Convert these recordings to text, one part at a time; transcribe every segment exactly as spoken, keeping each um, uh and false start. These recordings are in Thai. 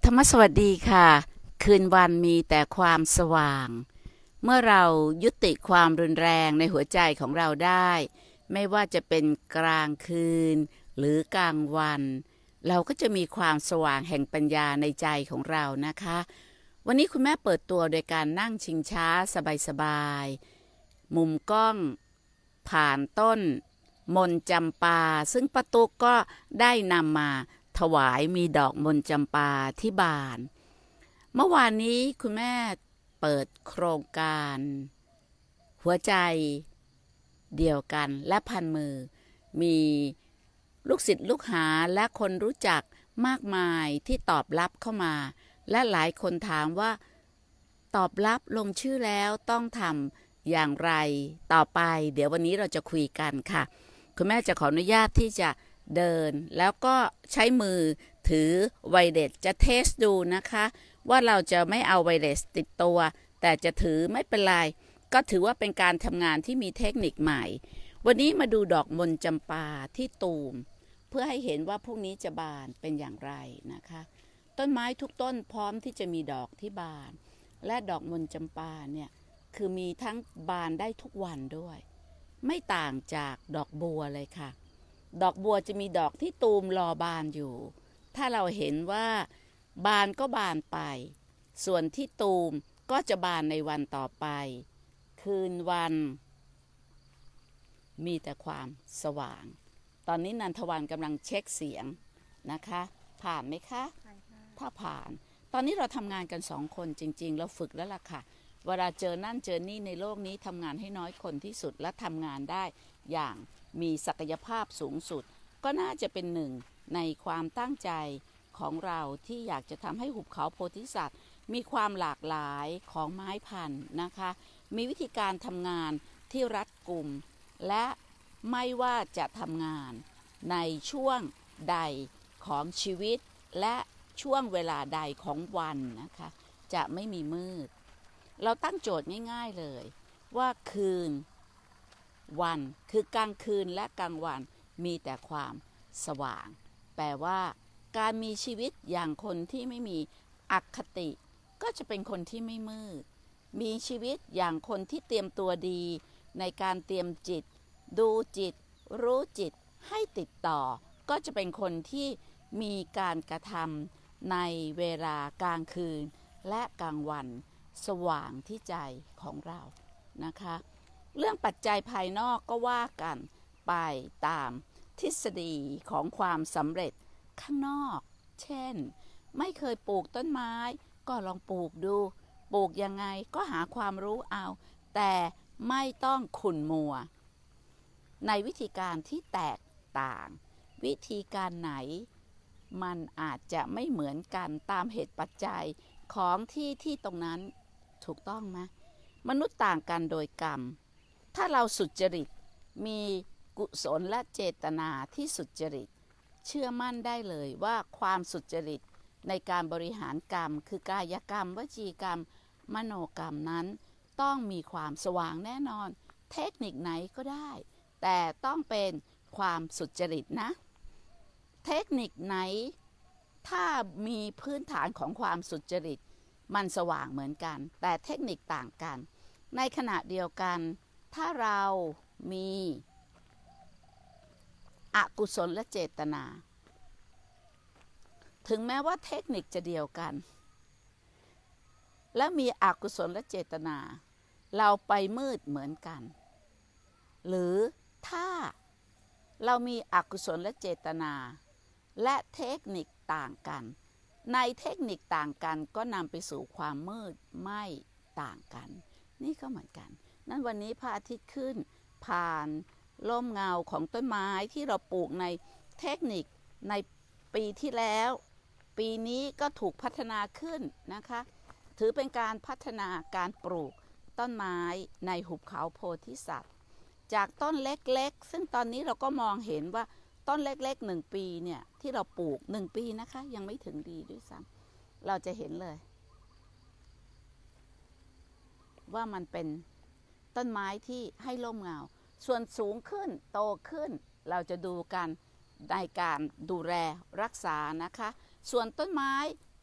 ธรรมสวัสดีค่ะคืนวันมีแต่ความสว่างเมื่อเรายุติความรุนแรงในหัวใจของเราได้ไม่ว่าจะเป็นกลางคืนหรือกลางวันเราก็จะมีความสว่างแห่งปัญญาในใจของเรานะคะวันนี้คุณแม่เปิดตัวโดยการนั่งชิงช้าสบายๆมุมกล้องผ่านต้นมนจำปาซึ่งป้าตุ๊กก็ได้นำมาถวายมีดอกมนจำปาที่บานเมื่อวานนี้คุณแม่เปิดโครงการหัวใจเดียวกันและพันมือมีลูกศิษย์ลูกหาและคนรู้จักมากมายที่ตอบรับเข้ามาและหลายคนถามว่าตอบรับลงชื่อแล้วต้องทำอย่างไรต่อไปเดี๋ยววันนี้เราจะคุยกันค่ะคุณแม่จะขออนุญาตที่จะเดินแล้วก็ใช้มือถือไวเลสจะเทสดูนะคะว่าเราจะไม่เอาไวเลสติดตัวแต่จะถือไม่เป็นไรก็ถือว่าเป็นการทำงานที่มีเทคนิคใหม่วันนี้มาดูดอกมนจำปาที่ตูมเพื่อให้เห็นว่าพวกนี้จะบานเป็นอย่างไรนะคะต้นไม้ทุกต้นพร้อมที่จะมีดอกที่บานและดอกมนจำปาเนี่ยคือมีทั้งบานได้ทุกวันด้วยไม่ต่างจากดอกบัวเลยค่ะดอกบัวจะมีดอกที่ตูมรอบานอยู่ถ้าเราเห็นว่าบานก็บานไปส่วนที่ตูมก็จะบานในวันต่อไปคืนวันมีแต่ความสว่างตอนนี้นันทวันกำลังเช็คเสียงนะคะผ่านไหมคะถ้าผ่านตอนนี้เราทำงานกันสองคนจริงๆเราฝึกแล้วล่ะค่ะเวลาเจอนั่นเจอนี่ในโลกนี้ทำงานให้น้อยคนที่สุดและทำงานได้อย่างมีศักยภาพสูงสุดก็น่าจะเป็นหนึ่งในความตั้งใจของเราที่อยากจะทำให้หุบเขาโพธิสัตว์มีความหลากหลายของไม้พันธุ์นะคะมีวิธีการทำงานที่รัดกุมและไม่ว่าจะทำงานในช่วงใดของชีวิตและช่วงเวลาใดของวันนะคะจะไม่มีมืดเราตั้งโจทย์ง่ายๆเลยว่าคืนวันคือกลางคืนและกลางวันมีแต่ความสว่างแปลว่าการมีชีวิตอย่างคนที่ไม่มีอคติก็จะเป็นคนที่ไม่มืดมีชีวิตอย่างคนที่เตรียมตัวดีในการเตรียมจิตดูจิตรู้จิตให้ติดต่อก็จะเป็นคนที่มีการกระทำในเวลากลางคืนและกลางวันสว่างที่ใจของเรานะคะเรื่องปัจจัยภายนอกก็ว่ากันไปตามทฤษฎีของความสำเร็จข้างนอกเช่นไม่เคยปลูกต้นไม้ก็ลองปลูกดูปลูกยังไงก็หาความรู้เอาแต่ไม่ต้องขุ่นมัวในวิธีการที่แตกต่างวิธีการไหนมันอาจจะไม่เหมือนกันตามเหตุปัจจัยของที่ที่ตรงนั้นถูกต้องไหมมนุษย์ต่างกันโดยกรรมถ้าเราสุจริตมีกุศลและเจตนาที่สุจริตเชื่อมั่นได้เลยว่าความสุจริตในการบริหารกรรมคือกายกรรมวจีกรรมมโนกรรมนั้นต้องมีความสว่างแน่นอนเทคนิคไหนก็ได้แต่ต้องเป็นความสุจริตนะเทคนิคไหนถ้ามีพื้นฐานของความสุจริตมันสว่างเหมือนกันแต่เทคนิคต่างกันในขณะเดียวกันถ้าเรามีอกุศลและเจตนาถึงแม้ว่าเทคนิคจะเดียวกันและมีอกุศลและเจตนาเราไปมืดเหมือนกันหรือถ้าเรามีอกุศลและเจตนาและเทคนิคต่างกันในเทคนิคต่างกันก็นำไปสู่ความมืดไม่ต่างกันนี่ก็เหมือนกันนั้นวันนี้พระอาทิตย์ขึ้นผ่านร่มเงาของต้นไม้ที่เราปลูกในเทคนิคในปีที่แล้วปีนี้ก็ถูกพัฒนาขึ้นนะคะถือเป็นการพัฒนาการปลูกต้นไม้ในหุบเขาโพธิสัตว์จากต้นเล็กๆซึ่งตอนนี้เราก็มองเห็นว่าต้นเล็กๆหนึ่งปีเนี่ยที่เราปลูกหนึ่งปีนะคะยังไม่ถึงดีด้วยซ้ำเราจะเห็นเลยว่ามันเป็นต้นไม้ที่ให้ร่มเงาส่วนสูงขึ้นโตขึ้นเราจะดูกันในการดูแลรักษานะคะส่วนต้นไม้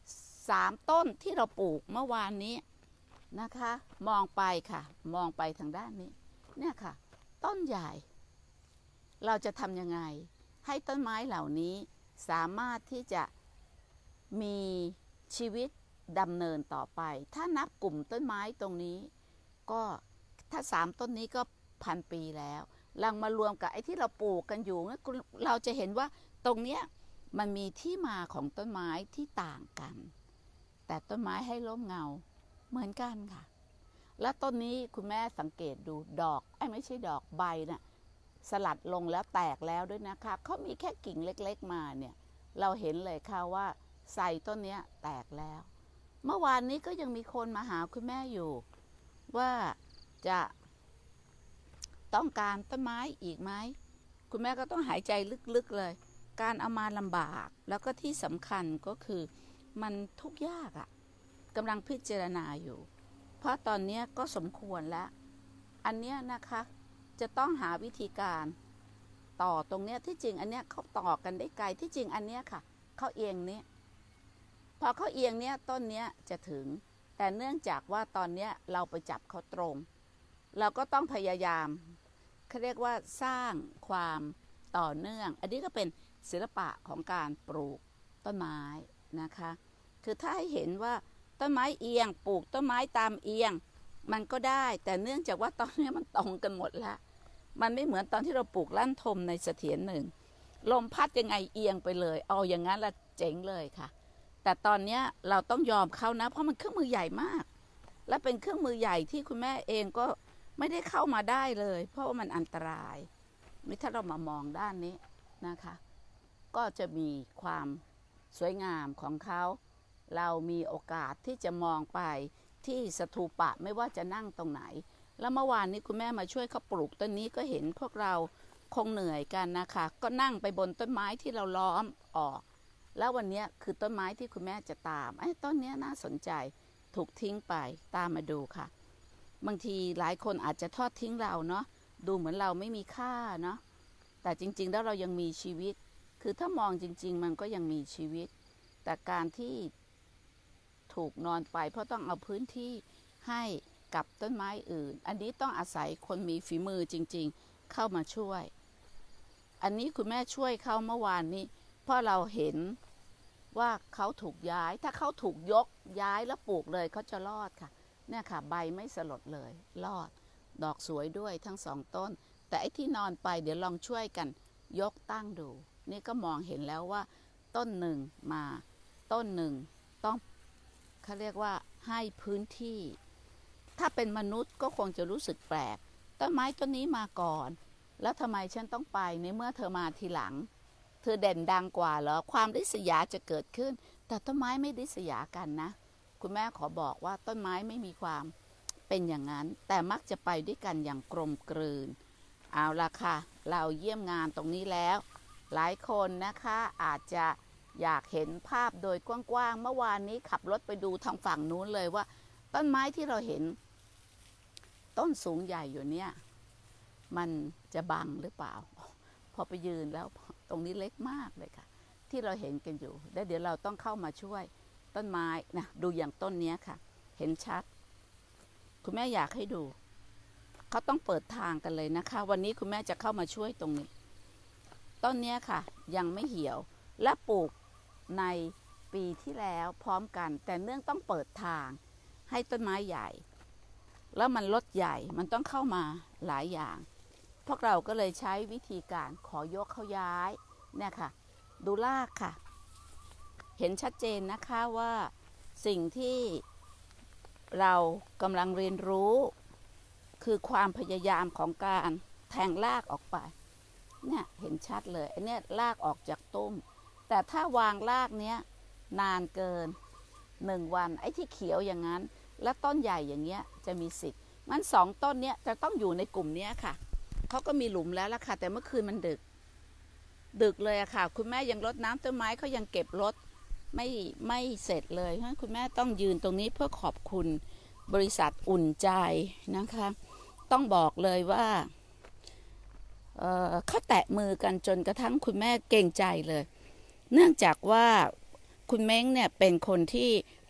สามต้นที่เราปลูกเมื่อวานนี้นะคะมองไปค่ะมองไปทางด้านนี้เนี่ยค่ะต้นใหญ่เราจะทำยังไงให้ต้นไม้เหล่านี้สามารถที่จะมีชีวิตดำเนินต่อไปถ้านับกลุ่มต้นไม้ตรงนี้ก็ถ้าสามต้นนี้ก็พันปีแล้วลังมารวมกับไอ้ที่เราปลูกกันอยู่เราจะเห็นว่าตรงเนี้ยมันมีที่มาของต้นไม้ที่ต่างกันแต่ต้นไม้ให้ร่มเงาเหมือนกันค่ะแล้วต้นนี้คุณแม่สังเกตดูดอกไอ้ไม่ใช่ดอกใบน่ะสลัดลงแล้วแตกแล้วด้วยนะคะเขามีแค่กิ่งเล็กๆมาเนี่ยเราเห็นเลยค่ะว่าไทรต้นนี้แตกแล้วเมื่อวานนี้ก็ยังมีคนมาหาคุณแม่อยู่ว่าจะต้องการต้นไม้อีกไหมคุณแม่ก็ต้องหายใจลึกๆเลยการเอามาลำบากแล้วก็ที่สำคัญก็คือมันทุกข์ยากอะ่ะกำลังพิจารณาอยู่เพราะตอนนี้ก็สมควรแล้วอันเนี้ยนะคะจะต้องหาวิธีการต่อตรงเนี้ยที่จริงอันเนี้ยเขาต่อกันได้ไกลที่จริงอันเนี้ยค่ะเขาเอียงเนี้ยพอเขาเอียงเนี้ยต้นเนี้ยจะถึงแต่เนื่องจากว่าตอนเนี้ยเราไปจับเขาตรงเราก็ต้องพยายามเขาเรียกว่าสร้างความต่อเนื่องอันนี้ก็เป็นศิลปะของการปลูกต้นไม้นะคะคือถ้าให้เห็นว่าต้นไม้เอียงปลูกต้นไม้ตามเอียงมันก็ได้แต่เนื่องจากว่าตอนนี้มันตรงกันหมดแล้วมันไม่เหมือนตอนที่เราปลูกลั่นทมในเสถียรหนึ่งลมพัดยังไงเอียงไปเลยเอาอย่างนั้นละเจ๋งเลยค่ะแต่ตอนนี้เราต้องยอมเขานะเพราะมันเครื่องมือใหญ่มากและเป็นเครื่องมือใหญ่ที่คุณแม่เองก็ไม่ได้เข้ามาได้เลยเพราะว่ามันอันตรายนี่ถ้าเรามามองด้านนี้นะคะก็จะมีความสวยงามของเขาเรามีโอกาสที่จะมองไปที่สถูปะไม่ว่าจะนั่งตรงไหนแล้วเมื่อวานนี้คุณแม่มาช่วยเขาปลูกต้นนี้ก็เห็นพวกเราคงเหนื่อยกันนะคะก็นั่งไปบนต้นไม้ที่เราล้อมออกแล้ววันนี้คือต้นไม้ที่คุณแม่จะตามไอ้ต้นนี้น่าสนใจถูกทิ้งไปตามมาดูค่ะบางทีหลายคนอาจจะทอดทิ้งเราเนาะดูเหมือนเราไม่มีค่าเนาะแต่จริงๆแล้วเรายังมีชีวิตคือถ้ามองจริงๆมันก็ยังมีชีวิตแต่การที่ถูกนอนไปเพราะต้องเอาพื้นที่ให้กับต้นไม้อื่นอันนี้ต้องอาศัยคนมีฝีมือจริงๆเข้ามาช่วยอันนี้คุณแม่ช่วยเขาเมื่อวานนี้เพราะเราเห็นว่าเขาถูกย้ายถ้าเขาถูกยกย้ายแล้วปลูกเลยเขาจะรอดค่ะเนี่ยค่ะใบไม่สลดเลยรอดดอกสวยด้วยทั้งสองต้นแต่ไอ้ที่นอนไปเดี๋ยวลองช่วยกันยกตั้งดูนี่ก็มองเห็นแล้วว่าต้นหนึ่งมาต้นหนึ่งต้องเขาเรียกว่าให้พื้นที่ถ้าเป็นมนุษย์ก็คงจะรู้สึกแปลกต้นไม้ต้นนี้มาก่อนแล้วทำไมฉันต้องไปในเมื่อเธอมาทีหลังเธอเด่นดังกว่าเหรอความริษยาจะเกิดขึ้นแต่ต้นไม้ไม่ริษยากันนะคุณแม่ขอบอกว่าต้นไม้ไม่มีความเป็นอย่างนั้นแต่มักจะไปด้วยกันอย่างกลมกลืนเอาละค่ะเราเยี่ยมงานตรงนี้แล้วหลายคนนะคะอาจจะอยากเห็นภาพโดยกว้างๆเมื่อวานนี้ขับรถไปดูทางฝั่งนู้นเลยว่าต้นไม้ที่เราเห็นต้นสูงใหญ่อยู่เนี่ยมันจะบังหรือเปล่าพอไปยืนแล้วตรงนี้เล็กมากเลยค่ะที่เราเห็นกันอยู่แล้วเดี๋ยวเราต้องเข้ามาช่วยต้นไม้นะดูอย่างต้นนี้ค่ะเห็นชัดคุณแม่อยากให้ดูเขาต้องเปิดทางกันเลยนะคะวันนี้คุณแม่จะเข้ามาช่วยตรงนี้ต้นนี้ค่ะยังไม่เหี่ยวและปลูกในปีที่แล้วพร้อมกันแต่เนื่องต้องเปิดทางให้ต้นไม้ใหญ่แล้วมันลดใหญ่มันต้องเข้ามาหลายอย่างพวกเราก็เลยใช้วิธีการขอยกเขาย้ายเนี่ยค่ะดูรากค่ะเห็นชัดเจนนะคะว่าสิ่งที่เรากำลังเรียนรู้คือความพยายามของการแทงรากออกไปเนี่ยเห็นชัดเลยไอ้เนี่ยรากออกจากต้นแต่ถ้าวางรากเนี้ยนานเกินหนึ่งวันไอ้ที่เขียวอย่างนั้นและต้นใหญ่อย่างเงี้ยจะมีสิทธิ์งั้นสองต้นเนี้ยจะต้องอยู่ในกลุ่มเนี้ยค่ะเขาก็มีหลุมแล้วล่ะค่ะแต่เมื่อคืนมันดึกดึกเลยอะค่ะคุณแม่ยังรดน้ำต้นไม้เขายังเก็บรดไม่ไม่เสร็จเลยเพราะคุณแม่ต้องยืนตรงนี้เพื่อขอบคุณบริษัทอุ่นใจนะคะต้องบอกเลยว่าเอ่อเขาแตะมือกันจนกระทั่งคุณแม่เกรงใจเลยเนื่องจากว่าคุณเม้งเนี่ยเป็นคนที่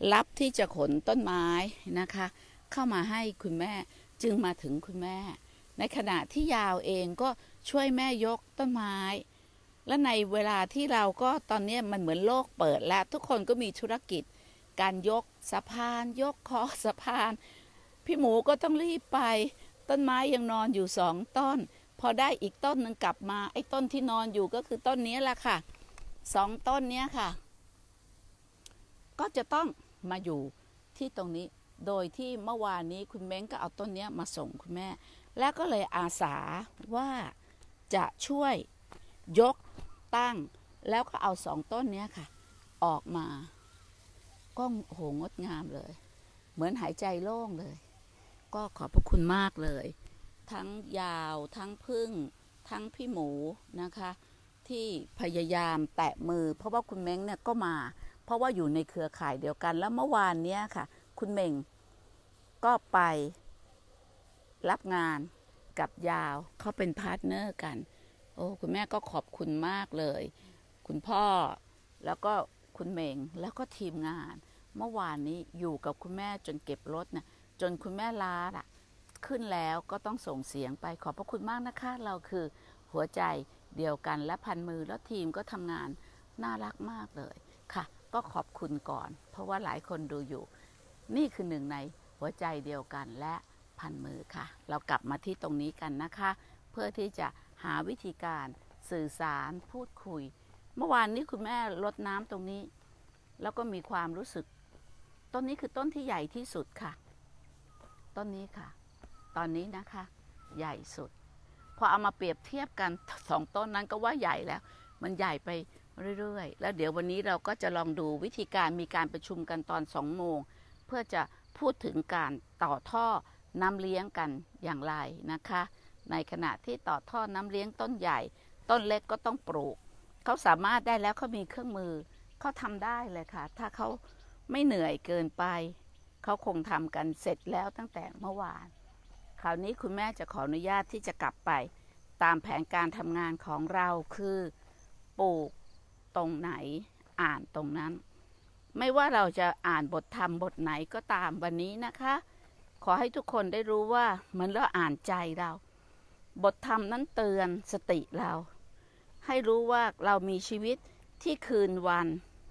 รับที่จะขนต้นไม้นะคะเข้ามาให้คุณแม่จึงมาถึงคุณแม่ในขณะที่ยาวเองก็ช่วยแม่ยกต้นไม้และในเวลาที่เราก็ตอนนี้มันเหมือนโลกเปิดแล้วทุกคนก็มีธุรกิจการยกสะพานยกคอสะพานพี่หมูก็ต้องรีบไปต้นไม้ยังนอนอยู่สองต้นพอได้อีกต้นหนึ่งกลับมาไอ้ต้นที่นอนอยู่ก็คือต้นนี้แหละค่ะสองต้นเนี้ยค่ะก็จะต้องมาอยู่ที่ตรงนี้โดยที่เมื่อวานนี้คุณเม้งก็เอาต้นนี้มาส่งคุณแม่แล้วก็เลยอาสาว่าจะช่วยยกตั้งแล้วก็เอาสองต้นนี้ค่ะออกมาก็โหงดงามเลยเหมือนหายใจโล่งเลยก็ขอบพระคุณมากเลยทั้งยาวทั้งพึ่งทั้งพี่หมูนะคะที่พยายามแตะมือเพราะว่าคุณเม้งเนี่ยก็มาเพราะว่าอยู่ในเครือข่ายเดียวกันแล้วเมื่อวานเนี้ยค่ะคุณเม่งก็ไปรับงานกับยาวเขาเป็นพาร์ทเนอร์กันโอ้คุณแม่ก็ขอบคุณมากเลยคุณพ่อแล้วก็คุณเม่งแล้วก็ทีมงานเมื่อวานนี้อยู่กับคุณแม่จนเก็บรถนะจนคุณแม่ล้าอะขึ้นแล้วก็ต้องส่งเสียงไปขอบพระคุณมากนะคะเราคือหัวใจเดียวกันและพันมือแล้วทีมก็ทำงานน่ารักมากเลยค่ะก็ขอบคุณก่อนเพราะว่าหลายคนดูอยู่นี่คือหนึ่งในหัวใจเดียวกันและพันมือค่ะเรากลับมาที่ตรงนี้กันนะคะเพื่อที่จะหาวิธีการสื่อสารพูดคุยเมื่อวานนี้คุณแม่รดน้ำตรงนี้แล้วก็มีความรู้สึกต้นนี้คือต้นที่ใหญ่ที่สุดค่ะต้นนี้ค่ะตอนนี้นะคะใหญ่สุดพอเอามาเปรียบเทียบกันสองต้นนั้นก็ว่าใหญ่แล้วมันใหญ่ไปเรื่อยๆแล้วเดี๋ยววันนี้เราก็จะลองดูวิธีการมีการประชุมกันตอนสองโมงเพื่อจะพูดถึงการต่อท่อน้ำเลี้ยงกันอย่างไรนะคะในขณะที่ต่อท่อน้ำเลี้ยงต้นใหญ่ต้นเล็กก็ต้องปลูกเขาสามารถได้แล้วเขามีเครื่องมือเขาทำได้เลยค่ะถ้าเขาไม่เหนื่อยเกินไปเขาคงทำกันเสร็จแล้วตั้งแต่เมื่อวานคราวนี้คุณแม่จะขออนุญาตที่จะกลับไปตามแผนการทำงานของเราคือปลูกตรงไหนอ่านตรงนั้นไม่ว่าเราจะอ่านบทธรรมบทไหนก็ตามวันนี้นะคะขอให้ทุกคนได้รู้ว่าเหมือนเราอ่านใจเราบทธรรมนั้นเตือนสติเราให้รู้ว่าเรามีชีวิตที่คืนวัน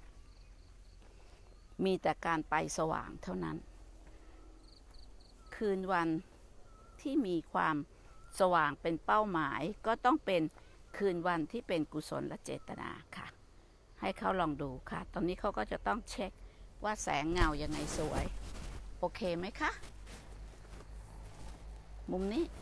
มีแต่การไปสว่างเท่านั้นคืนวันที่มีความสว่างเป็นเป้าหมายก็ต้องเป็นคืนวันที่เป็นกุศลและเจตนาค่ะให้เขาลองดูค่ะตอนนี้เขาก็จะต้องเช็คว่าแสงเงายังไงสวยโอเคไหมคะมุมนี้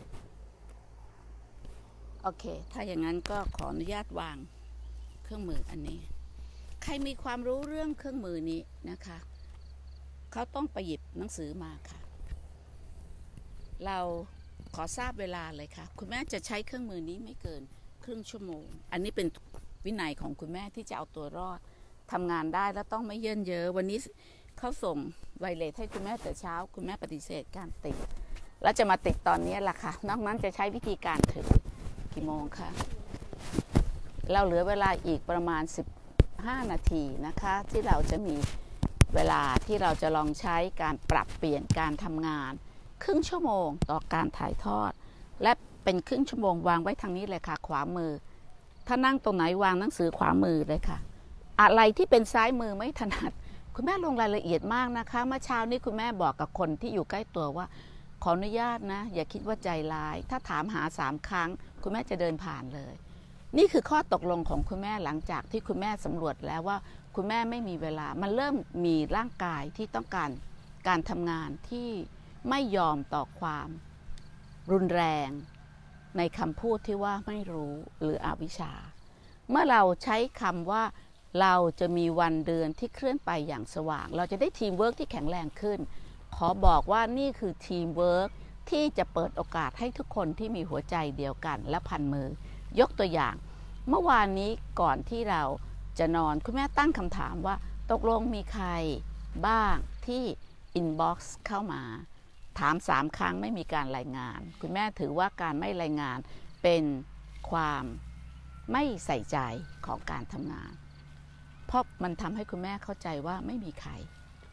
โอเคถ้าอย่างนั้นก็ขออนุญาตวางเครื่องมืออันนี้ใครมีความรู้เรื่องเครื่องมือนี้นะคะเขาต้องไปหยิบหนังสือมาค่ะเราขอทราบเวลาเลยค่ะคุณแม่จะใช้เครื่องมือนี้ไม่เกินครึ่งชั่วโมงอันนี้เป็นวินัยของคุณแม่ที่จะเอาตัวรอดทำงานได้แล้วต้องไม่เยินเยอะวันนี้เขาส่งไวเลสให้คุณแม่แต่เช้าคุณแม่ปฏิเสธการติดแล้วจะมาติดตอนนี้แหละค่ะนอกนั้นจะใช้วิธีการถือกี่โมงคะเราเหลือเวลาอีกประมาณสิบห้านาทีนะคะที่เราจะมีเวลาที่เราจะลองใช้การปรับเปลี่ยนการทำงานครึ่งชั่วโมงต่อการถ่ายทอดและเป็นครึ่งชั่วโมงวางไว้ทางนี้เลยค่ะขวามือถ้านั่งตรงไหนวางหนังสือขวามือเลยค่ะอะไรที่เป็นซ้ายมือไม่ถนัดคุณแม่ลงรายละเอียดมากนะคะเมื่อเช้านี้คุณแม่บอกกับคนที่อยู่ใกล้ตัวว่าขออนุญาตนะอย่าคิดว่าใจร้ายถ้าถามหาสามครั้งคุณแม่จะเดินผ่านเลยนี่คือข้อตกลงของคุณแม่หลังจากที่คุณแม่สำรวจแล้วว่าคุณแม่ไม่มีเวลามันเริ่มมีร่างกายที่ต้องการการทำงานที่ไม่ยอมต่อความรุนแรงในคำพูดที่ว่าไม่รู้หรืออวิชชาเมื่อเราใช้คำว่าเราจะมีวันเดือนที่เคลื่อนไปอย่างสว่างเราจะได้ทีมเวิร์กที่แข็งแรงขึ้นขอบอกว่านี่คือทีมเวิร์กที่จะเปิดโอกาสให้ทุกคนที่มีหัวใจเดียวกันและพันมือยกตัวอย่างเมื่อวานนี้ก่อนที่เราจะนอนคุณแม่ตั้งคำถามว่าตกลงมีใครบ้างที่อินบ็อกซ์เข้ามาถามสามครั้งไม่มีการรายงานคุณแม่ถือว่าการไม่รายงานเป็นความไม่ใส่ใจของการทำงานเพราะมันทำให้คุณแม่เข้าใจว่าไม่มีใคร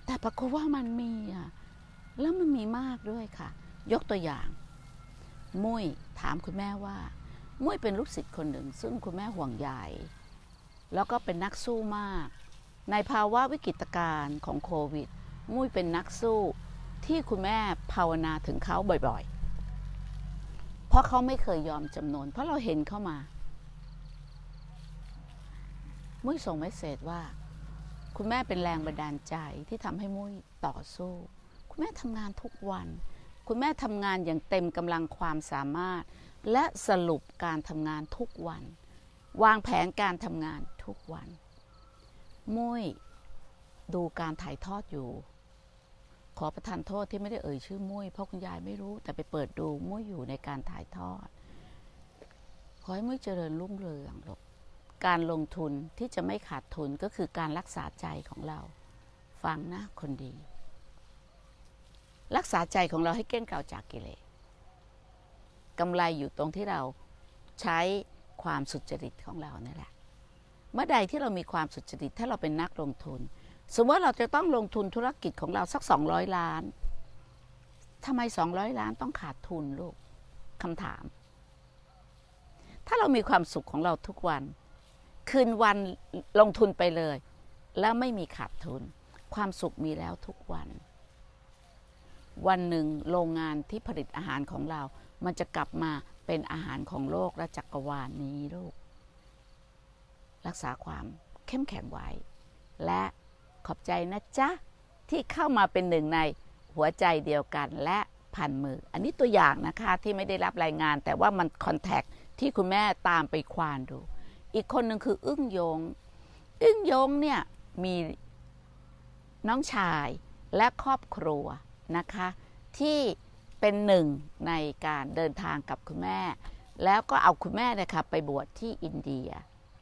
แต่ปรากฏว่ามันมีอ่ะแล้วมันมีมากด้วยค่ะ ยกตัวอย่างมุ้ยถามคุณแม่ว่ามุ้ยเป็นลูกศิษย์คนหนึ่งซึ่งคุณแม่ห่วงใยแล้วก็เป็นนักสู้มากในภาวะวิกฤตการณ์ของโควิดมุ้ยเป็นนักสู้ที่คุณแม่ภาวนาถึงเขาบ่อยๆเพราะเขาไม่เคยยอมจำนนเพราะเราเห็นเข้ามามุ้ยส่งเมสเสจว่าคุณแม่เป็นแรงบันดาลใจที่ทำให้มุ้ยต่อสู้คุณแม่ทำงานทุกวันคุณแม่ทำงานอย่างเต็มกำลังความสามารถและสรุปการทำงานทุกวันวางแผนการทำงานทุกวันมุ้ยดูการถ่ายทอดอยู่ขอประทานโทษที่ไม่ได้เอ่ยชื่อมุ้ยเพราะคุณยายไม่รู้แต่ไปเปิดดูมุ้ยอยู่ในการถ่ายทอดขอให้มุ้ยเจริญรุ่งเรืองลูกการลงทุนที่จะไม่ขาดทุนก็คือการรักษาใจของเราฟังนะคนดีรักษาใจของเราให้เกลี้ยงเกลาจากกิเลสกำไรอยู่ตรงที่เราใช้ความสุจริตของเรานี่แหละเมื่อใดที่เรามีความสุจริตถ้าเราเป็นนักลงทุนสมมติว่าเราจะต้องลงทุนธุรกิจของเราสักสองร้อยล้านทำไมสองร้อยล้านต้องขาดทุนลูกคำถามถ้าเรามีความสุขของเราทุกวันคืนวันลงทุนไปเลยแล้วไม่มีขาดทุนความสุขมีแล้วทุกวันวันหนึ่งโรงงานที่ผลิตอาหารของเรามันจะกลับมาเป็นอาหารของโลกและจักรวาลนี้ลูกรักษาความเข้มแข็งไว้และขอบใจนะจ๊ะที่เข้ามาเป็นหนึ่งในหัวใจเดียวกันและพันมืออันนี้ตัวอย่างนะคะที่ไม่ได้รับรายงานแต่ว่ามันคอนแทคที่คุณแม่ตามไปควานดูอีกคนหนึ่งคืออึ้งยงอึ้งยงเนี่ยมีน้องชายและครอบครัวนะคะที่เป็นหนึ่งในการเดินทางกับคุณแม่แล้วก็เอาคุณแม่นะคะไปบวชที่อินเดีย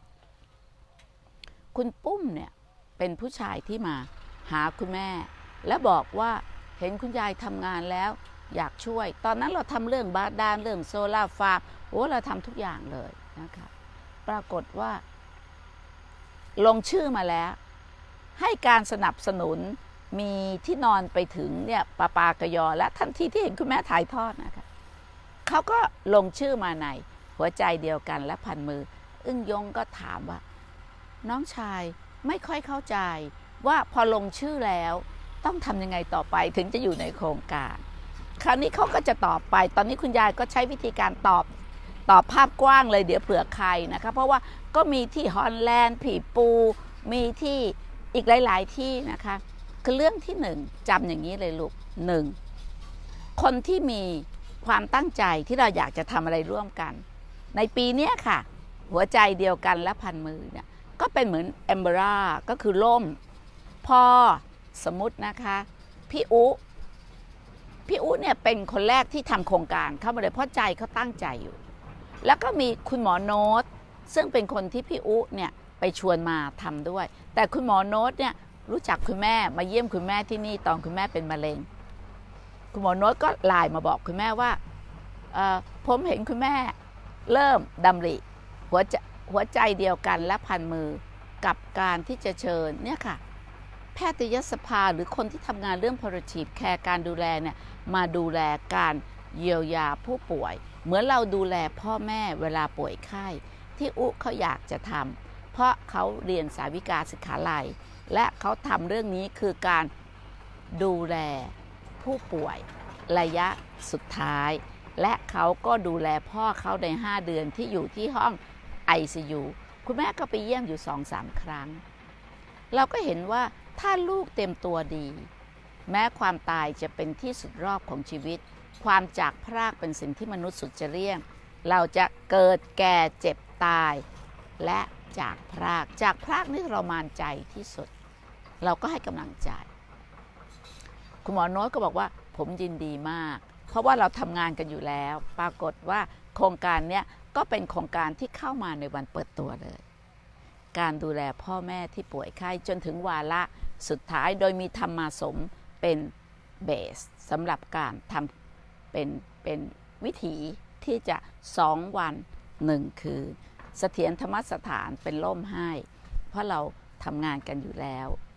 คุณปุ้มเนี่ยเป็นผู้ชายที่มาหาคุณแม่และบอกว่าเห็นคุณยายทำงานแล้วอยากช่วยตอนนั้นเราทำเรื่องบาดาลเรื่องโซล่าฟาร์มโอ้เราทำทุกอย่างเลยนะคะปรากฏว่าลงชื่อมาแล้วให้การสนับสนุนมีที่นอนไปถึงเนี่ยปาปากยอและทันทีที่เห็นคุณแม่ถ่ายทอดนะคะเขาก็ลงชื่อมาในหัวใจเดียวกันและพันมืออึ้งยงก็ถามว่าน้องชายไม่ค่อยเข้าใจว่าพอลงชื่อแล้วต้องทำยังไงต่อไปถึงจะอยู่ในโครงการคราวนี้เขาก็จะตอบไปตอนนี้คุณยายก็ใช้วิธีการตอบตอบภาพกว้างเลยเดี๋ยวเผื่อใครนะคะเพราะว่าก็มีที่ฮอลแลนด์ผีปูมีที่อีกหลายๆที่นะคะคือเรื่องที่หนึ่งจำอย่างนี้เลยลูกหนึ่งคนที่มีความตั้งใจที่เราอยากจะทำอะไรร่วมกันในปีนี้ค่ะหัวใจเดียวกันและพันมือเนี่ยก็เป็นเหมือนแอมเบร่าก็คือล่มพอสมมตินะคะพี่อุพี่อุเนี่ยเป็นคนแรกที่ทำโครงการเข้ามาเลยเพราะใจเขาตั้งใจอยู่แล้วก็มีคุณหมอโน้ตซึ่งเป็นคนที่พี่อุเนี่ยไปชวนมาทำด้วยแต่คุณหมอโน้ตเนี่ยรู้จักคุณแม่มาเยี่ยมคุณแม่ที่นี่ตอนคุณแม่เป็นมะเร็งคุณหมอโน้ตก็ไลน์มาบอกคุณแม่ว่าผมเห็นคุณแม่เริ่มดำริหัวใจหัวใจเดียวกันและพันมือกับการที่จะเชิญเนี่ยค่ะแพทยสภาหรือคนที่ทำงานเรื่อง palliative care การดูแลเนี่ยมาดูแลการเยียวยาผู้ป่วยเหมือนเราดูแลพ่อแม่เวลาป่วยไข้ที่อุเขาอยากจะทำเพราะเขาเรียนสาวิกาศิกขาลัยและเขาทำเรื่องนี้คือการดูแลผู้ป่วยระยะสุดท้ายและเขาก็ดูแลพ่อเขาในห้าเดือนที่อยู่ที่ห้อง ไอ ซี ยู คุณแม่ก็ไปเยี่ยมอยู่ สองสาม ครั้งเราก็เห็นว่าถ้าลูกเต็มตัวดีแม้ความตายจะเป็นที่สุดรอบของชีวิตความจากพรากเป็นสิ่งที่มนุษย์สุดจะเลี่ยงเราจะเกิดแก่เจ็บตายและจากพรากจากพรากนี่ทรมานใจที่สุดเราก็ให้กำลังใจคุณหมอโน้ตก็บอกว่าผมยินดีมากเพราะว่าเราทำงานกันอยู่แล้วปรากฏว่าโครงการนี้ก็เป็นโครงการที่เข้ามาในวันเปิดตัวเลยการดูแลพ่อแม่ที่ป่วยไข้จนถึงวาระสุดท้ายโดยมีธรรมาสมเป็นเบสสำหรับการทำเป็นเป็นวิถีที่จะสองวันหนึ่งคืนเสถียรธรรมสถานเป็นล่มให้เพราะเราทำงานกันอยู่แล้ว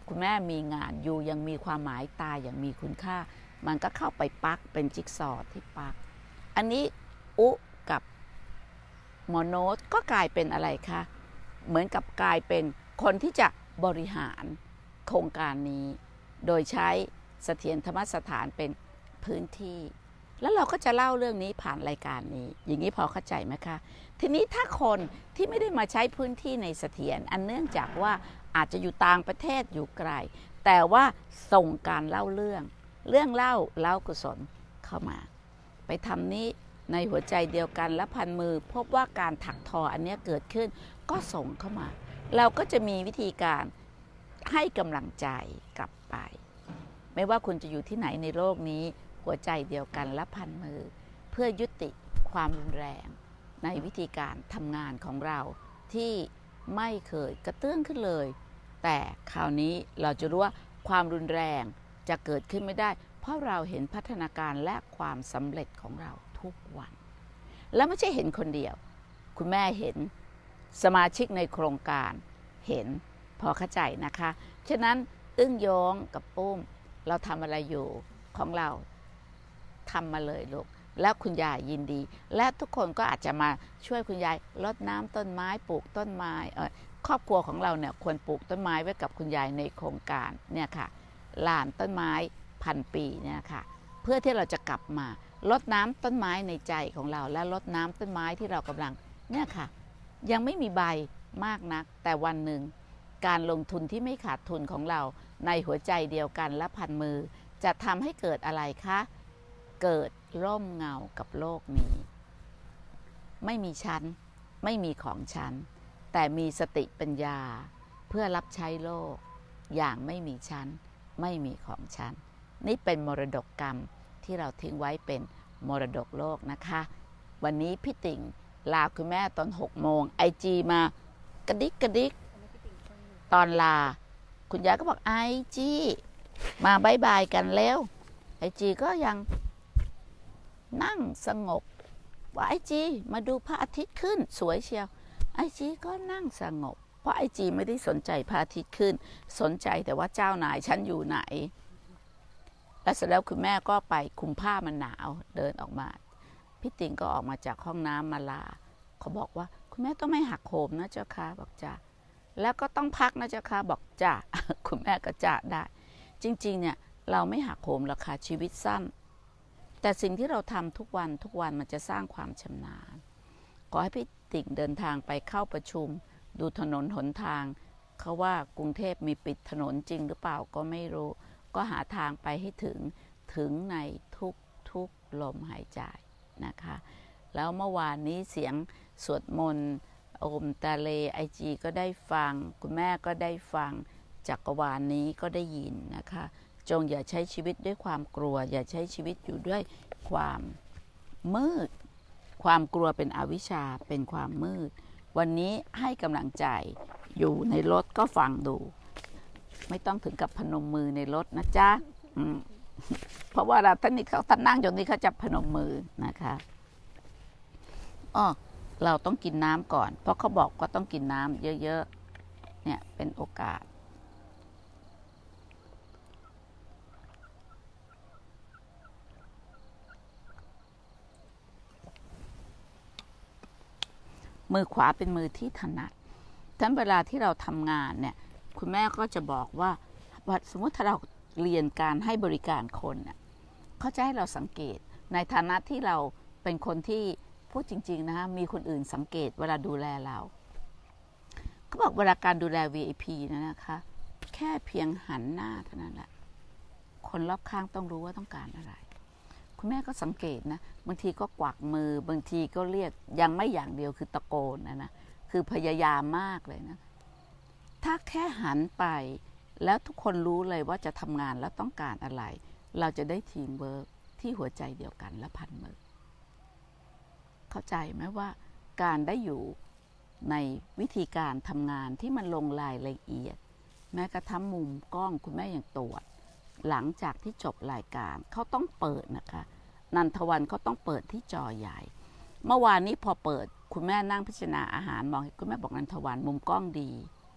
คุณแม่มีงานอยู่ยังมีความหมายตายอย่างมีคุณค่ามันก็เข้าไปปักเป็นจิ๊กซอว์ที่ปักอันนี้อุกับหมอโน้ตก็กลายเป็นอะไรคะเหมือนกับกลายเป็นคนที่จะบริหารโครงการนี้โดยใช้เสถียรธรรมสถานเป็นพื้นที่แล้วเราก็จะเล่าเรื่องนี้ผ่านรายการนี้อย่างนี้พอเข้าใจไหมคะทีนี้ถ้าคนที่ไม่ได้มาใช้พื้นที่ในเสถียรอันเนื่องจากว่าอาจจะอยู่ต่างประเทศอยู่ไกลแต่ว่าส่งการเล่าเรื่องเรื่องเล่าเล่ากุศลเข้ามาไปทำนี้ในหัวใจเดียวกันและพันมือพบว่าการถักทออันนี้เกิดขึ้นก็ส่งเข้ามาเราก็จะมีวิธีการให้กำลังใจกลับไปไม่ว่าคุณจะอยู่ที่ไหนในโลกนี้หัวใจเดียวกันและพันมือเพื่อยุติความรุนแรงในวิธีการทำงานของเราที่ไม่เคยกระเตื้องขึ้นเลยแต่คราวนี้เราจะรู้ว่าความรุนแรงจะเกิดขึ้นไม่ได้เพราะเราเห็นพัฒนาการและความสำเร็จของเราทุกวันแล้วไม่ใช่เห็นคนเดียวคุณแม่เห็นสมาชิกในโครงการเห็นพอเข้าใจนะคะฉะนั้นอึ้งโยงกับปุ้มเราทำอะไรอยู่ของเราทำมาเลยลูกแล้วคุณยายยินดีและทุกคนก็อาจจะมาช่วยคุณยายรดน้ำต้นไม้ปลูกต้นไม้เออครอบครัวของเราเนี่ยควรปลูกต้นไม้ไว้กับคุณยายในโครงการเนี่ยค่ะลานต้นไม้พันปีเนี่ยค่ะเพื่อที่เราจะกลับมารดน้ำต้นไม้ในใจของเราและรดน้ำต้นไม้ที่เรากำลังเนี่ยค่ะยังไม่มีใบมากนักแต่วันหนึ่งการลงทุนที่ไม่ขาดทุนของเราในหัวใจเดียวกันและพันมือจะทำให้เกิดอะไรคะเกิดร่มเงากับโลกนี้ไม่มีชั้นไม่มีของชั้นแต่มีสติปัญญาเพื่อรับใช้โลกอย่างไม่มีชั้นไม่มีของชั้นนี่เป็นมรดกกรรมที่เราทิ้งไว้เป็นมรดกโลกนะคะวันนี้พี่ติ่งลาคุณแม่ตอนหกโมงไอจีมากระดิกกระดิกตอนลาคุณยายก็บอกไอจีมาบายบายกันแล้วไอจีก็ยังนั่งสงบว่าไอจีมาดูพระอาทิตย์ขึ้นสวยเชียวไอจีก็นั่งสงบเพราะไอจีไม่ได้สนใจพระอาทิตย์ขึ้นสนใจแต่ว่าเจ้านายฉันอยู่ไหนแล้วเสร็จแล้วคุณแม่ก็ไปคุมผ้ามันหนาวเดินออกมาพี่ติ่งก็ออกมาจากห้องน้ำมาลาเขาบอกว่าคุณแม่ต้องไม่หักโหมนะเจ้าค่ะบอกจ้าแล้วก็ต้องพักนะเจ้าค่ะบอกจ้าคุณแม่ก็จ้าได้จริงๆเนี่ยเราไม่หักโหมหรอกค่ะชีวิตสั้นแต่สิ่งที่เราทำทุกวันทุกวันมันจะสร้างความชำนาญขอให้พี่ติ่งเดินทางไปเข้าประชุมดูถนนหนทางเขาว่ากรุงเทพมีปิดถนนจริงหรือเปล่าก็ไม่รู้ก็หาทางไปให้ถึงถึงในทุกทุกลมหายใจนะคะแล้วเมื่อวานนี้เสียงสวดมนต์โอมตาเลไอจีก็ได้ฟังคุณแม่ก็ได้ฟังจักรวาลนี้ก็ได้ยินนะคะจงอย่าใช้ชีวิตด้วยความกลัวอย่าใช้ชีวิตอยู่ด้วยความมืดความกลัวเป็นอวิชชาเป็นความมืดวันนี้ให้กำลังใจอยู่ในรถก็ฟังดูไม่ต้องถึงกับพนมมือในรถนะจ๊ะเพราะว่าเราท่านนี้เขาท่านนั่งอยู่นี้เขาจะพนมมือนะคะอ๋อเราต้องกินน้ำก่อนเพราะเขาบอกว่าต้องกินน้ำเยอะๆเนี่ยเป็นโอกาสมือขวาเป็นมือที่ถนัดทั้งเวลาที่เราทำงานเนี่ยคุณแม่ก็จะบอกว่าสมมติถ้าเราเรียนการให้บริการคนเนี่ยเขาจะให้เราสังเกตในฐานะที่เราเป็นคนที่พูดจริงๆนะคะมีคนอื่นสังเกตเวลาดูแลเราเขาบอกเวลาการดูแล วี ไอ พี นะนะคะแค่เพียงหันหน้าเท่านั้นแหละคนรอบข้างต้องรู้ว่าต้องการอะไรคุณแม่ก็สังเกตนะบางทีก็กวักมือบางทีก็เรียกยังไม่อย่างเดียวคือตะโกนนะนะคือพยายามมากเลยนะถ้าแค่หันไปแล้วทุกคนรู้เลยว่าจะทำงานแล้วต้องการอะไรเราจะได้ทีมเวิร์กที่หัวใจเดียวกันและพันมือเข้าใจไหมว่าการได้อยู่ในวิธีการทำงานที่มันลงรายละเอียดแม้กระทั่งมุมกล้องคุณแม่ยังตรวจหลังจากที่จบรายการเขาต้องเปิดนะคะนันทวันเขาต้องเปิดที่จอใหญ่เมื่อวานนี้พอเปิดคุณแม่นั่งพิจารณาอาหารมองคุณแม่บอกนันทวันมุมกล้องดี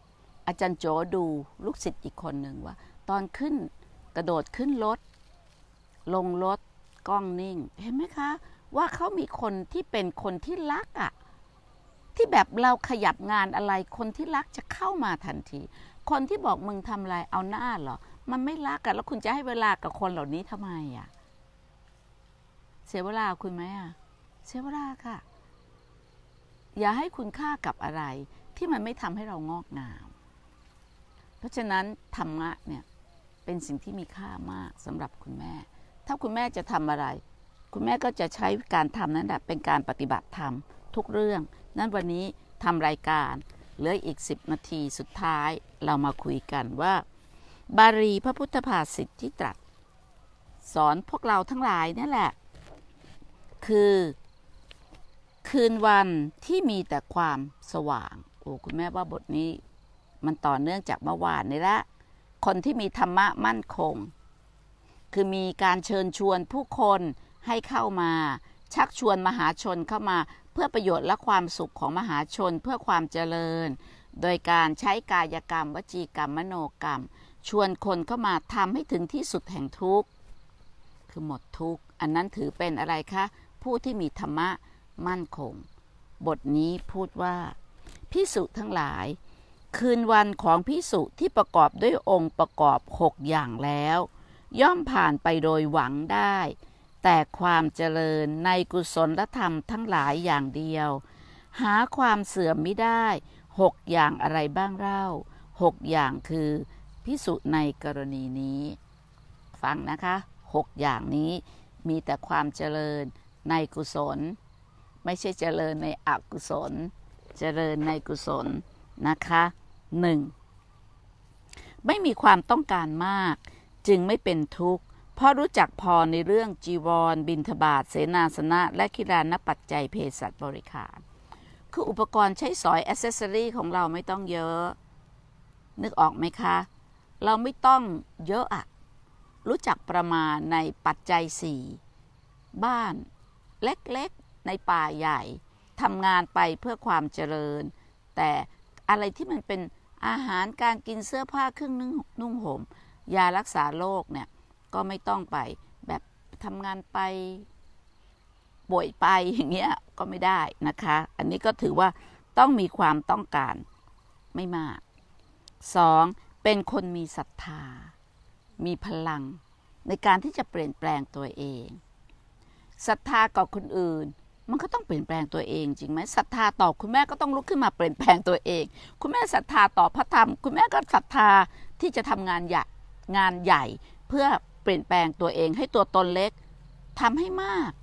อาจารย์โจดูลูกศิษย์อีกคนหนึ่งว่าตอนขึ้นกระโดดขึ้นรถลงรถกล้องนิ่งเห็นไหมคะว่าเขามีคนที่เป็นคนที่รักอะที่แบบเราขยับงานอะไรคนที่รักจะเข้ามาทันทีคนที่บอกมึงทำอะไรเอาหน้าเหรอมันไม่รักกันแล้วคุณจะให้เวลากับคนเหล่านี้ทำไมอะเสียเวลาคุณไหมอะเสียเวลาค่ะอย่าให้คุณค่ากับอะไรที่มันไม่ทำให้เรางอกงามเพราะฉะนั้นธรรมะเนี่ยเป็นสิ่งที่มีค่ามากสำหรับคุณแม่ถ้าคุณแม่จะทำอะไรคุณแม่ก็จะใช้การทำนั้นแหละเป็นการปฏิบัติธรรมทุกเรื่องนั้นวันนี้ทำรายการเหลืออีกสิบนาทีสุดท้ายเรามาคุยกันว่าบาลีพระพุทธภาษิตที่ตรัสสอนพวกเราทั้งหลายนี่แหละคือคืนวันที่มีแต่ความสว่างโอ้คุณแม่ว่าบทนี้มันต่อเนื่องจากเมื่อวานนี่ละคนที่มีธรรมะมั่นคงคือมีการเชิญชวนผู้คนให้เข้ามาชักชวนมหาชนเข้ามาเพื่อประโยชน์และความสุขของมหาชนเพื่อความเจริญโดยการใช้กายกรรมวจีกรรมมโนกรรมชวนคนเข้ามาทำให้ถึงที่สุดแห่งทุกข์คือหมดทุกข์อันนั้นถือเป็นอะไรคะผู้ที่มีธรรมะมั่นคงบทนี้พูดว่าภิกษุทั้งหลายคืนวันของภิกษุที่ประกอบด้วยองค์ประกอบหกอย่างแล้วย่อมผ่านไปโดยหวังได้แต่ความเจริญในกุศลธรรมทั้งหลายอย่างเดียวหาความเสื่อมไม่ได้หกอย่างอะไรบ้างเล่าหกอย่างคือภิกษุในกรณีนี้ฟังนะคะหกอย่างนี้มีแต่ความเจริญในกุศลไม่ใช่เจริญในอกุศลเจริญในกุศลนะคะหนึ่งไม่มีความต้องการมากจึงไม่เป็นทุกข์เพราะรู้จักพอในเรื่องจีวรบิณฑบาตเสนาสนะและคิรานปัจจัยเภสัชบริขารคืออุปกรณ์ใช้สอยแอคเซสซอรี่ของเราไม่ต้องเยอะนึกออกไหมคะเราไม่ต้องเยอะอะรู้จักประมาณในปัจจัยสี่บ้านเล็กๆในป่าใหญ่ทำงานไปเพื่อความเจริญแต่อะไรที่มันเป็นอาหารการกินเสื้อผ้าเครื่องนุ่งห่มยารักษาโรคเนี่ยก็ไม่ต้องไปแบบทำงานไปป่วยไปอย่างเงี้ยก็ไม่ได้นะคะอันนี้ก็ถือว่าต้องมีความต้องการไม่มากสองเป็นคนมีศรัทธามีพลังในการที่จะเปลี่ยนแปลงตัวเองศรัทธากับคนอื่นมันก็ต้องเปลี่ยนแปลงตัวเองจริงไหมศรัทธาต่อคุณแม่ก็ต้องลุกขึ้นมาเปลี่ยนแปลงตัวเองคุณแม่ศรัทธาต่อพระธรรมคุณแม่ก็ศรัทธาที่จะทำงานใหญ่งานใหญ่เพื่อเปลี่ยนแปลงตัวเองให้ตัวตนเล็กทำให้มาก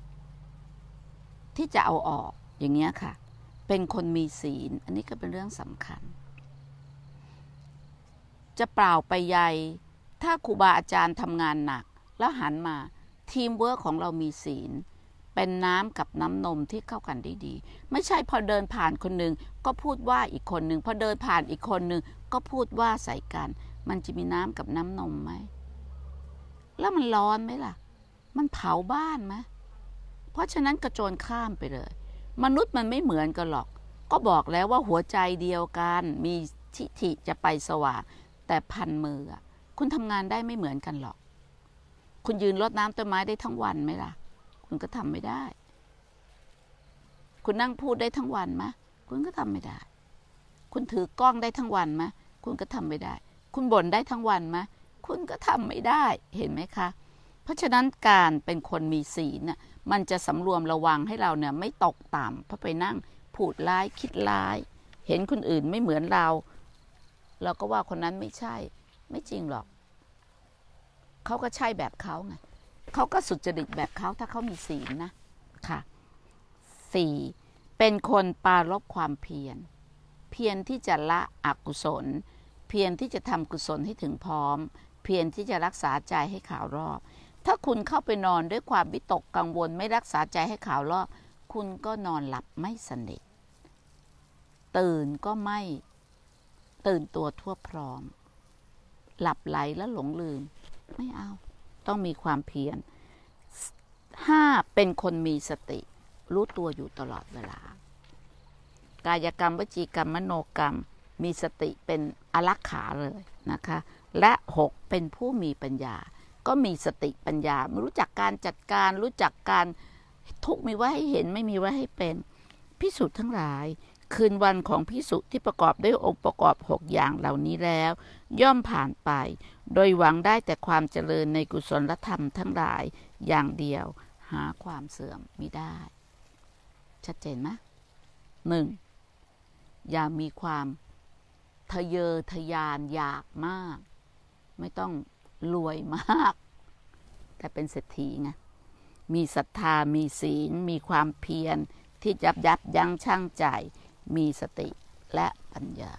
ที่จะเอาออกอย่างเงี้ยค่ะเป็นคนมีศีลอันนี้ก็เป็นเรื่องสำคัญจะเปล่าไปใหญ่ถ้าครูบาอาจารย์ทำงานหนักแล้วหันมาทีมเวิร์คของเรามีศีลเป็นน้ำกับน้ำนมที่เข้ากันได้ดีไม่ใช่พอเดินผ่านคนหนึ่งก็พูดว่าอีกคนหนึ่งพอเดินผ่านอีกคนหนึ่งก็พูดว่าใส่กันมันจะมีน้ำกับน้ำนมไหมแล้วมันร้อนไหมล่ะมันเผาบ้านไหมเพราะฉะนั้นกระโจนข้ามไปเลยมนุษย์มันไม่เหมือนกันหรอกก็บอกแล้วว่าหัวใจเดียวกันมีทิฏฐิจะไปสว่างแต่พันมือคุณทำงานได้ไม่เหมือนกันหรอกคุณยืนรดน้ำต้นไม้ได้ทั้งวันไหมล่ะคุณก็ทำไม่ได้คุณนั่งพูดได้ทั้งวันไหมคุณก็ทำไม่ได้คุณถือกล้องได้ทั้งวันไหมคุณก็ทำไม่ได้คุณบ่นได้ทั้งวันไหมคุณก็ทำไม่ได้เห็นไหมคะเพราะฉะนั้นการเป็นคนมีศีลน่ะมันจะสำรวมระวังให้เราเนี่ยไม่ตกต่ำเพราะไปนั่งพูดร้ายคิดร้ายเห็นคนอื่นไม่เหมือนเราเราก็ว่าคนนั้นไม่ใช่ไม่จริงหรอกเขาก็ใช่แบบเขาไงเขาก็สุจริตแบบเขาถ้าเขามีศีลนะค่ะสี่เป็นคนปรารภความเพียรเพียรที่จะละอกุศลเพียรที่จะทำกุศลให้ถึงพร้อมเพียรที่จะรักษาใจให้ขาวรอบถ้าคุณเข้าไปนอนด้วยความวิตกกังวลไม่รักษาใจให้ขาวรอบคุณก็นอนหลับไม่สนิทตื่นก็ไม่ตื่นตัวทั่วพร้อมหลับไหลและหลงลืมไม่เอาต้องมีความเพียรห้าเป็นคนมีสติรู้ตัวอยู่ตลอดเวลากายกรรมวจีกรรมมโนกรรมมีสติเป็นอารักขาเลยนะคะและหกเป็นผู้มีปัญญาก็มีสติปัญญารู้จักการจัดการรู้จักการทุกมีไว้ให้เห็นไม่มีไว้ให้เป็นภิกษุทั้งหลายคืนวันของภิกษุที่ประกอบด้วยองค์ประกอบหกอย่างเหล่านี้แล้วย่อมผ่านไปโดยหวังได้แต่ความเจริญในกุศลธรรมทั้งหลายอย่างเดียวหาความเสื่อมมิได้ชัดเจนไหมหนึ่งอย่ามีความทะเยอทะยานอยากมากไม่ต้องรวยมากแต่เป็นเศรษฐีไงมีศรัทธามีศีลมีความเพียรที่ยับยับยั้งชั่งใจมีสติและปัญญา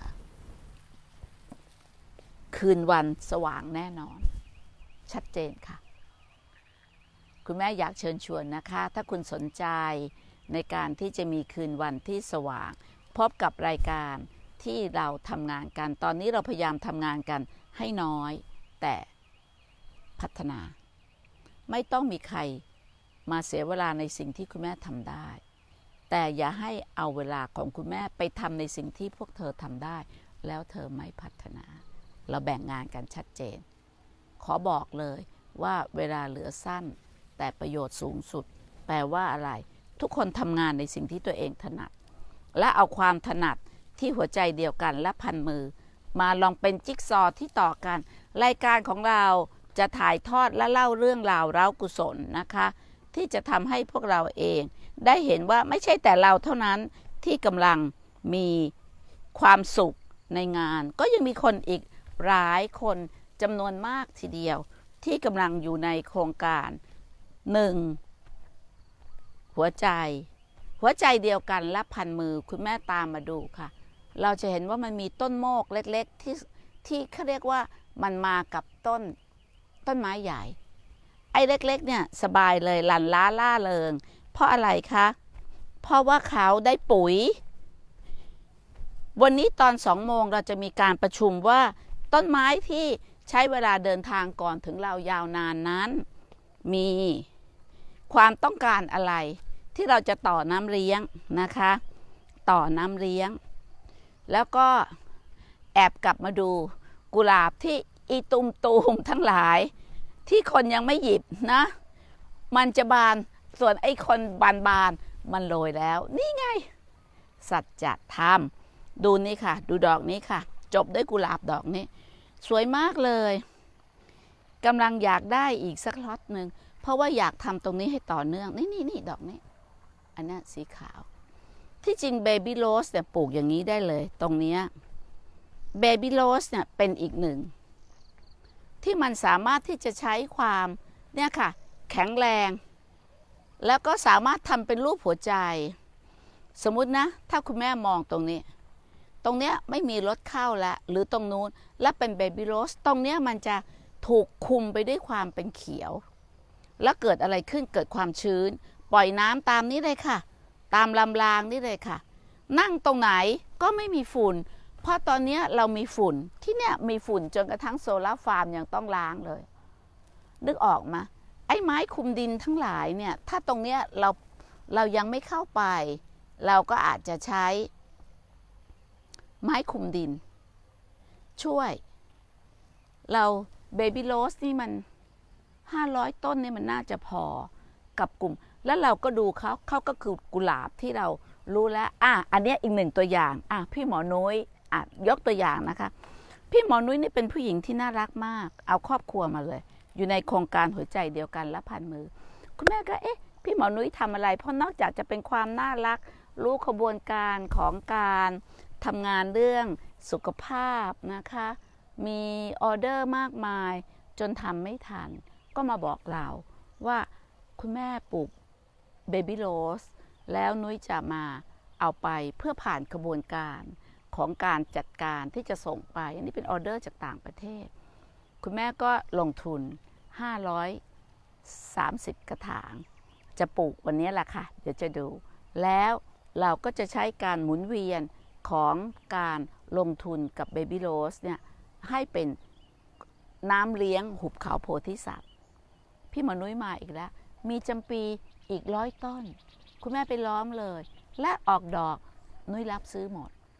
คืนวันสว่างแน่นอนชัดเจนค่ะคุณแม่อยากเชิญชวนนะคะถ้าคุณสนใจในการที่จะมีคืนวันที่สว่างพบกับรายการที่เราทำงานกันตอนนี้เราพยายามทำงานกันให้น้อยแต่พัฒนาไม่ต้องมีใครมาเสียเวลาในสิ่งที่คุณแม่ทำได้แต่อย่าให้เอาเวลาของคุณแม่ไปทำในสิ่งที่พวกเธอทำได้แล้วเธอไม่พัฒนาเราแบ่งงานกันชัดเจนขอบอกเลยว่าเวลาเหลือสั้นแต่ประโยชน์สูงสุดแปลว่าอะไรทุกคนทำงานในสิ่งที่ตัวเองถนัดและเอาความถนัดที่หัวใจเดียวกันและพันมือมาลองเป็นจิ๊กซอว์ที่ต่อกันรายการของเราจะถ่ายทอดและเล่าเรื่องราวเร้ากุศลนะคะที่จะทำให้พวกเราเองได้เห็นว่าไม่ใช่แต่เราเท่านั้นที่กำลังมีความสุขในงานก็ยังมีคนอีกหลายคนจำนวนมากทีเดียวที่กำลังอยู่ในโครงการหนึ่งหัวใจหัวใจเดียวกันและพันมือคุณแม่ตามมาดูค่ะเราจะเห็นว่ามันมีต้นโมกเล็กๆที่ที่เขาเรียกว่ามันมากับต้นต้นไม้ใหญ่ไอ้เล็กๆเนี่ยสบายเลยหลั่นล้าล่าเริงเพราะอะไรคะเพราะว่าเขาได้ปุ๋ยวันนี้ตอนสองโมงเราจะมีการประชุมว่าต้นไม้ที่ใช้เวลาเดินทางก่อนถึงเรายาวนานนั้นมีความต้องการอะไรที่เราจะต่อน้ำเลี้ยงนะคะต่อน้ำเลี้ยงแล้วก็แอบกลับมาดูกุหลาบที่อีตุมตูมทั้งหลายที่คนยังไม่หยิบนะมันจะบานส่วนไอ้คนบานบานมันโรยแล้วนี่ไงสัจธรรมดูนี่ค่ะดูดอกนี้ค่ะจบด้วยกุหลาบดอกนี้สวยมากเลยกำลังอยากได้อีกสักล็อตหนึ่งเพราะว่าอยากทำตรงนี้ให้ต่อเนื่องนี่นี่นี่ดอกนี้อันนี้สีขาวที่จริงเบบี้โรสเนี่ยปลูกอย่างนี้ได้เลยตรงนี้เบบี้โรสเนี่ยเป็นอีกหนึ่งที่มันสามารถที่จะใช้ความเนี่ยค่ะแข็งแรงแล้วก็สามารถทำเป็นรูปหัวใจสมมุตินะถ้าคุณแม่มองตรงนี้ตรงเนี้ยไม่มีรถเข้าแล้วหรือตรงนู้นและเป็นเบบี้โรสตรงเนี้ยมันจะถูกคุมไปด้วยความเป็นเขียวแล้วเกิดอะไรขึ้นเกิดความชื้นปล่อยน้ำตามนี้เลยค่ะตามลำรางนี่เลยค่ะนั่งตรงไหนก็ไม่มีฝุ่นเพราะตอนนี้เรามีฝุ่นที่เนี่ยมีฝุ่นจนกระทั่งโซลาร์ฟาร์มยังต้องล้างเลยนึกออกมาไอ้ไม้คุมดินทั้งหลายเนี่ยถ้าตรงเนี้ยเราเรายังไม่เข้าไปเราก็อาจจะใช้ไม้คุมดินช่วยเราเบบี้โรสนี่มันห้าร้อยต้นนี่มันน่าจะพอกับกลุ่มแล้วเราก็ดูเขาเขาก็คือกุหลาบที่เรารู้แล้วอ่ะอันนี้อีกหนึ่งตัวอย่างอ่ะพี่หมอนุ้ยอ่ะยกตัวอย่างนะคะพี่หมอนุ้ยนี่เป็นผู้หญิงที่น่ารักมากเอาครอบครัวมาเลยอยู่ในโครงการหัวใจเดียวกันและพันมือคุณแม่ก็เอ๊ะพี่หมอนุ้ยทำอะไรเพราะนอกจากจะเป็นความน่ารักรู้ขบวนการของการทำงานเรื่องสุขภาพนะคะมีออเดอร์มากมายจนทำไม่ทันก็มาบอกเราว่าคุณแม่ปลูกเบบี้โรสแล้วนุ้ยจะมาเอาไปเพื่อผ่านกระบวนการของการจัดการที่จะส่งไปอันนี้เป็นออเดอร์จากต่างประเทศคุณแม่ก็ลงทุนห้าร้อยสามสิบกระถางจะปลูกวันนี้แหละค่ะเดี๋ยวจะดูแล้วเราก็จะใช้การหมุนเวียนของการลงทุนกับเบบี้โรสเนี่ยให้เป็นน้ำเลี้ยงหุบเขาโพธิสัตว์พี่หมอนุ้ยมาอีกแล้วมีจำปีอีกร้อยต้นคุณแม่ไปล้อมเลยและออกดอกนุ้ยรับซื้อหมด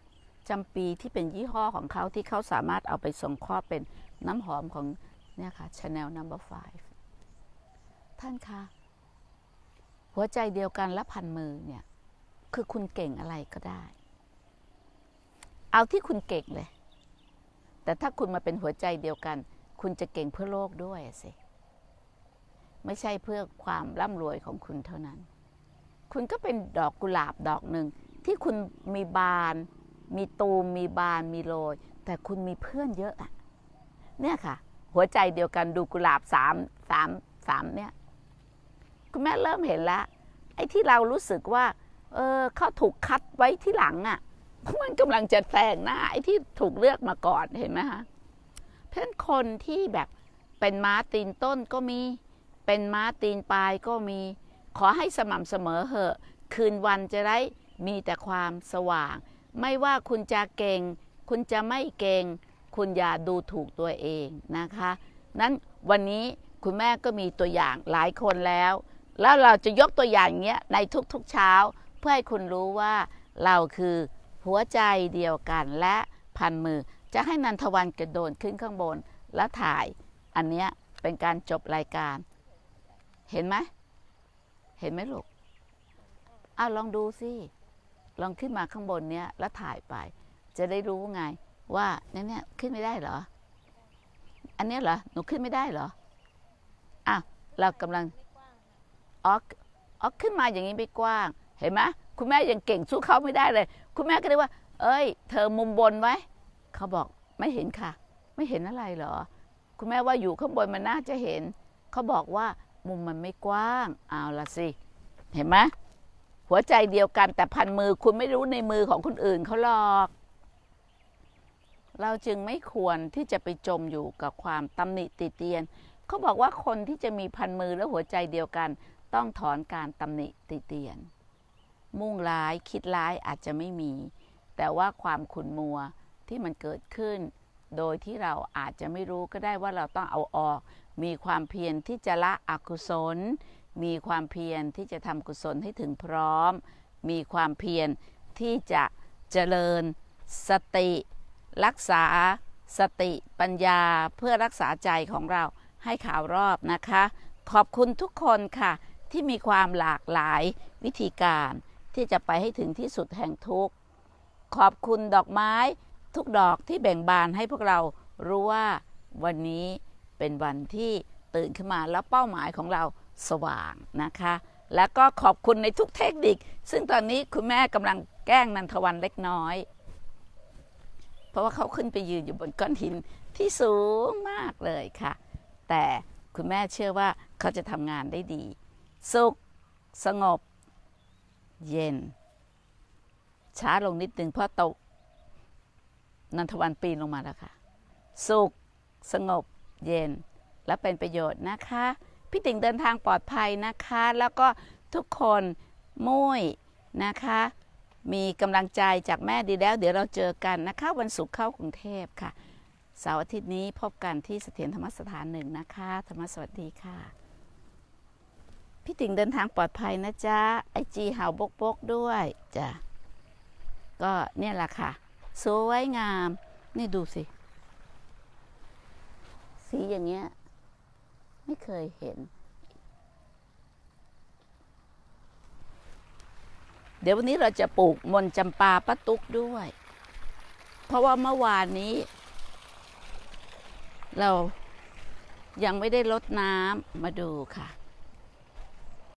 จำปีที่เป็นยี่ห้อของเขาที่เขาสามารถเอาไปส่งครอบเป็นน้ำหอมของเนี่ยค่ะ Chanel Number Five ท่านคะหัวใจเดียวกันและพันมือเนี่ยคือคุณเก่งอะไรก็ได้เอาที่คุณเก่งเลยแต่ถ้าคุณมาเป็นหัวใจเดียวกันคุณจะเก่งเพื่อโลกด้วยสิไม่ใช่เพื่อความร่ำรวยของคุณเท่านั้นคุณก็เป็นดอกกุหลาบดอกหนึ่งที่คุณมีบานมีตูมมีบานมีโรยแต่คุณมีเพื่อนเยอะอะเนี่ยค่ะหัวใจเดียวกันดูกุหลาบสามสามสามเนี่ยคุณแม่เริ่มเห็นแล้วไอ้ที่เรารู้สึกว่าเออเขาถูกคัดไว้ที่หลังอ่ะมันกำลังจะแซงหน้าไอ้ที่ถูกเลือกมาก่อนเห็นไหมคะเพื่อนคนที่แบบเป็นม้าตีนต้นก็มีเป็นม้าตีนปลายก็มีขอให้สม่ำเสมอเหอะคืนวันจะได้มีแต่ความสว่างไม่ว่าคุณจะเก่งคุณจะไม่เก่งคุณอย่าดูถูกตัวเองนะคะนั้นวันนี้คุณแม่ก็มีตัวอย่างหลายคนแล้วแล้วเราจะยกตัวอย่างเงี้ยในทุกๆเช้าเพื่อให้คุณรู้ว่าเราคือหัวใจเดียวกันและพันมือจะให้นันทวันกระโดดขึ้นข้างบนแล้วถ่ายอันเนี้ยเป็นการจบรายการเห็นไหมเห็นไหมลูกอ้าวลองดูสิลองขึ้นมาข้างบนเนี้ยแล้วถ่ายไปจะได้รู้ไงว่าเนี่ยเนี่ยขึ้นไม่ได้เหรออันนี้เหรอหนูขึ้นไม่ได้เหรออ้าวเรากำลังอ๋ออ๋อขึ้นมาอย่างนี้ไม่กว้างเห็นไหมคุณแม่ยังเก่งสู้เขาไม่ได้เลยคุณแม่ก็เลยว่าเอ้ยเธอมุมบนไว้เขาบอกไม่เห็นค่ะไม่เห็นอะไรเหรอคุณแม่ว่าอยู่ข้างบนมันน่าจะเห็นเขาบอกว่ามุมมันไม่กว้างเอาละสิเห็นไหมหัวใจเดียวกันแต่พันมือคุณไม่รู้ในมือของคนอื่นเขาหรอกเราจึงไม่ควรที่จะไปจมอยู่กับความตำหนิติเตียนเขาบอกว่าคนที่จะมีพันมือและหัวใจเดียวกันต้องถอนการตำหนิติเตียนมุ่งร้ายคิดร้ายอาจจะไม่มีแต่ว่าความขุ่นมัวที่มันเกิดขึ้นโดยที่เราอาจจะไม่รู้ก็ได้ว่าเราต้องเอาออกมีความเพียรที่จะละอกุศลมีความเพียรที่จะทำกุศลให้ถึงพร้อมมีความเพียรที่จะเจริญสติรักษาสติปัญญาเพื่อรักษาใจของเราให้ข่าวรอบนะคะขอบคุณทุกคนค่ะที่มีความหลากหลายวิธีการที่จะไปให้ถึงที่สุดแห่งทุกข์ขอบคุณดอกไม้ทุกดอกที่แบ่งบานให้พวกเรารู้ว่าวันนี้เป็นวันที่ตื่นขึ้นมาแล้วเป้าหมายของเราสว่างนะคะแล้วก็ขอบคุณในทุกเทคนิคซึ่งตอนนี้คุณแม่กำลังแกล้งนันทวันเล็กน้อยเพราะว่าเขาขึ้นไปยืนอยู่บนก้อนหินที่สูงมากเลยค่ะแต่คุณแม่เชื่อว่าเขาจะทำงานได้ดีสุขสงบเย็นช้าลงนิดนึงเพราะตกนันทวันปีนลงมาแล้วค่ะสุขสงบเย็นและเป็นประโยชน์นะคะพี่ติ๋งเดินทางปลอดภัยนะคะแล้วก็ทุกคนมุ่ยนะคะมีกำลังใจจากแม่ดีแล้วเดี๋ยวเราเจอกันนะคะวันศุกร์เข้ากรุงเทพค่ะเสาร์อาทิตย์นี้พบกันที่เสถียรธรรมสถานหนึ่งนะคะธรรมสวัสดีค่ะพี่ติ๋งเดินทางปลอดภัยนะจ๊ะไอจีเห่าบกบกด้วยจ้ะก็เนี่ยแหละค่ะสวยงามนี่ดูสิสีอย่างเงี้ยไม่เคยเห็นเดี๋ยววันนี้เราจะปลูกมนจำปาป้าตุ๊กด้วยเพราะว่าเมื่อวานนี้เรายังไม่ได้รดน้ำมาดูค่ะ